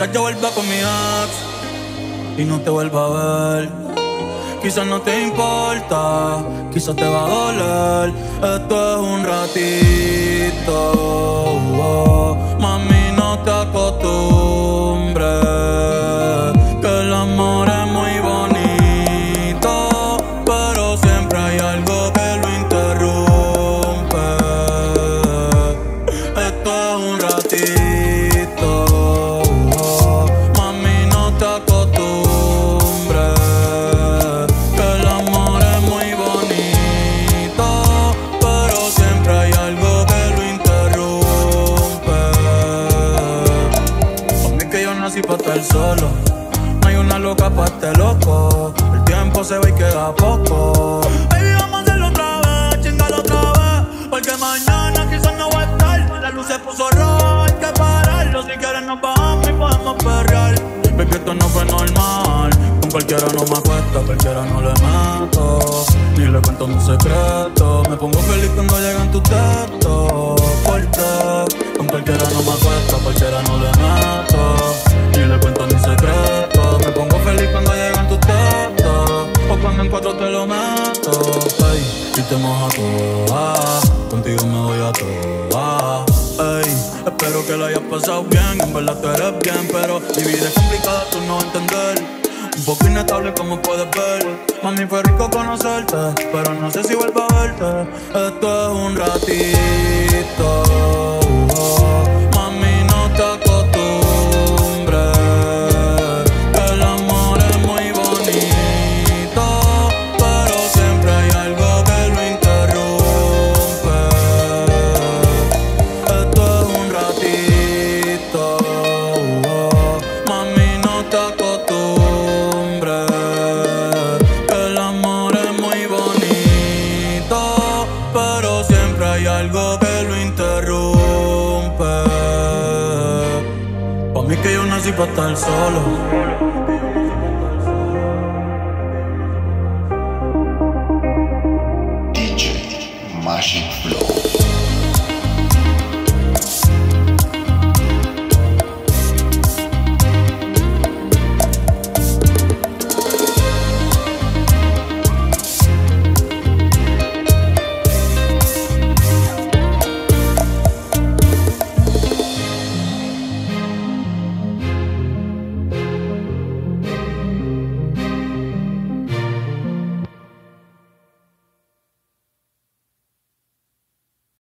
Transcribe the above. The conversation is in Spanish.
Quizás yo vuelva con mi ex y no te vuelva a ver. Quizás no te importa, quizás te va a doler. Esto es un ratito, mami, no te acostumbres, que el amor es muy bonito, pero siempre hay algo que lo interrumpe. Esto es un ratito, mami, no te acostumbres, que el amor es muy bonito, pero siempre hay algo que lo interrumpe. Pa' mí que yo nací pa' estar solo, no hay una loca pa' este loco. El tiempo se va y queda poco. Baby, vamos a hacerlo otra vez, chingalo otra vez, porque mañana quizás no va a estar. La luz se puso roja, hay que pararlo. Si quieres nos bajamos y podemos perrear. Baby, esto no fue normal. Con cualquiera no me acuesta, cualquiera no le mato, ni le cuento mi secreto. Me pongo feliz cuando llegan tus textos, porque con cualquiera no me acuesta, cualquiera no le mato, ni le cuento mi secreto. Me pongo feliz cuando llegan tus textos, o cuando en cuatro te lo meto. Ey, y te moja toda, contigo me voy a toda. Ey, espero que lo hayas pasado bien, en verdad tú eres bien, pero mi vida es complicada, tú no vas a entender. Un poco inestable como puedes ver. Mami, fue rico conocerte, pero no sé si vuelvo a verte. Esto es un ratito, mami, no te acostumbres, que el amor es muy bonito, pero siempre hay algo que lo interrumpe. Esto es un ratito, mami, no te acostumbres, que el amor es muy bonito, pero siempre hay algo que lo interrumpe. Pa' mí que yo nací pa' estar solo. DJ Magic Flow.